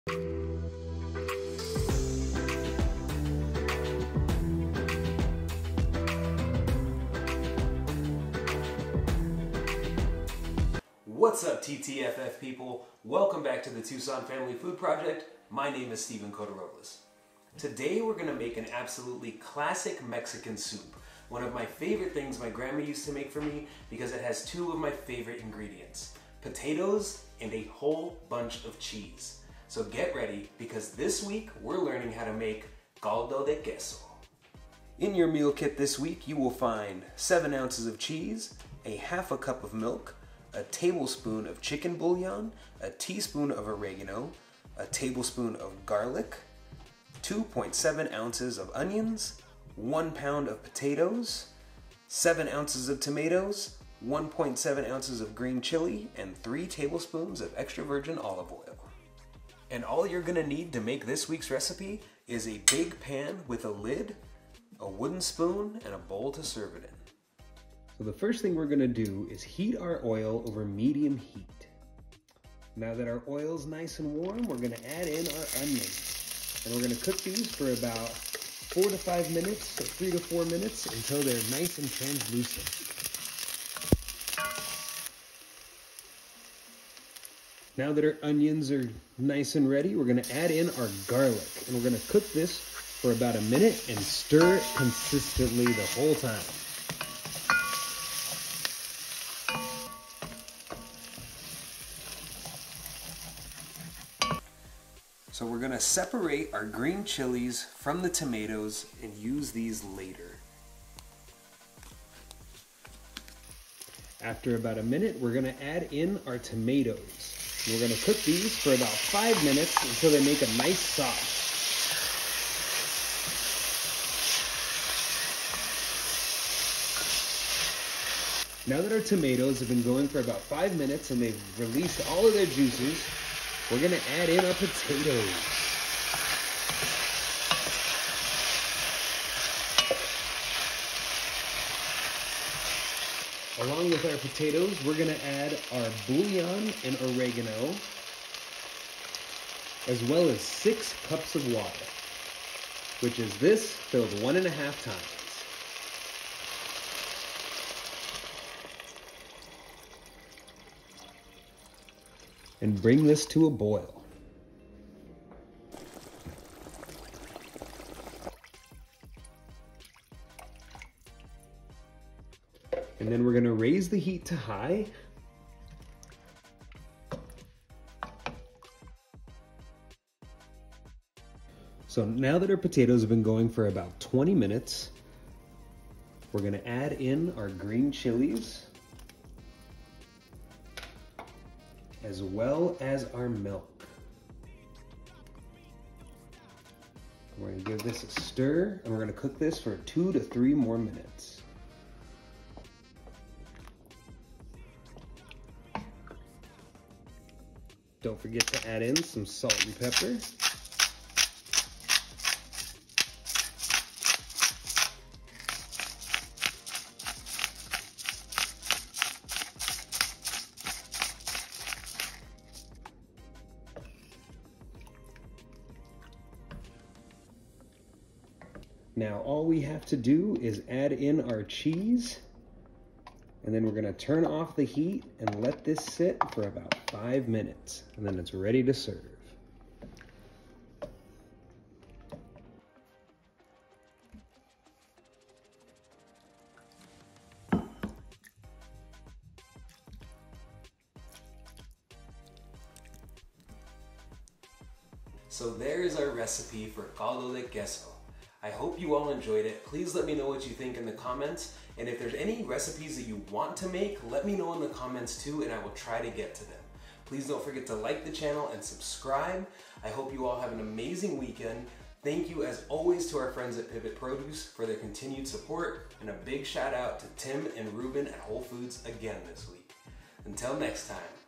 What's up, TTFF people? Welcome back to the Tucson Family Food Project. My name is Steven Cotoroles. Today we're going to make an absolutely classic Mexican soup. One of my favorite things my grandma used to make for me because it has two of my favorite ingredients: potatoes and a whole bunch of cheese. So get ready, because this week we're learning how to make caldo de queso. In your meal kit this week you will find 7 ounces of cheese, a half a cup of milk, a tablespoon of chicken bouillon, a teaspoon of oregano, a tablespoon of garlic, 2.7 ounces of onions, 1 pound of potatoes, 7 ounces of tomatoes, 1.7 ounces of green chili, and 3 tablespoons of extra virgin olive oil. And all you're gonna need to make this week's recipe is a big pan with a lid, a wooden spoon, and a bowl to serve it in. So the first thing we're gonna do is heat our oil over medium heat. Now that our oil's nice and warm, we're gonna add in our onions. And we're gonna cook these for about 4 to 5 minutes, or 3 to 4 minutes, until they're nice and translucent. Now that our onions are nice and ready, we're gonna add in our garlic. And we're gonna cook this for about a minute and stir it consistently the whole time. So we're gonna separate our green chilies from the tomatoes and use these later. After about a minute, we're gonna add in our tomatoes. And we're gonna cook these for about 5 minutes until they make a nice sauce. Now that our tomatoes have been going for about 5 minutes and they've released all of their juices, we're gonna add in our potatoes. Along with our potatoes, we're gonna add our bouillon and oregano, as well as 6 cups of water, which is this filled 1.5 times. And bring this to a boil. And then we're going to raise the heat to high. So now that our potatoes have been going for about 20 minutes, we're going to add in our green chilies, as well as our milk. We're going to give this a stir, and we're going to cook this for 2 to 3 more minutes. Don't forget to add in some salt and pepper. Now all we have to do is add in our cheese, and then we're going to turn off the heat and let this sit for about 5 minutes, and then it's ready to serve. So there is our recipe for caldo de queso. I hope you all enjoyed it. Please let me know what you think in the comments. And if there's any recipes that you want to make, let me know in the comments too, and I will try to get to them. Please don't forget to like the channel and subscribe. I hope you all have an amazing weekend. Thank you as always to our friends at Pivot Produce for their continued support, and a big shout out to Tim and Ruben at Whole Foods again this week. Until next time.